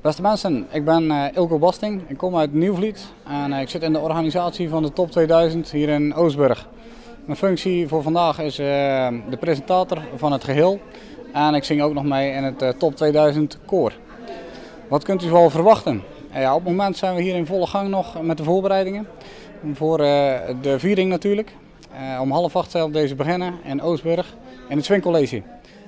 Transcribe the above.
Beste mensen, ik ben Ilko Basting. Ik kom uit Nieuwvliet en ik zit in de organisatie van de Top 2000 hier in Oostburg. Mijn functie voor vandaag is de presentator van het geheel en ik zing ook nog mee in het Top 2000 koor. Wat kunt u wel verwachten? Ja, op het moment zijn we hier in volle gang nog met de voorbereidingen voor de viering natuurlijk. Om 7:30 zal deze beginnen in Oostburg in het Swing College.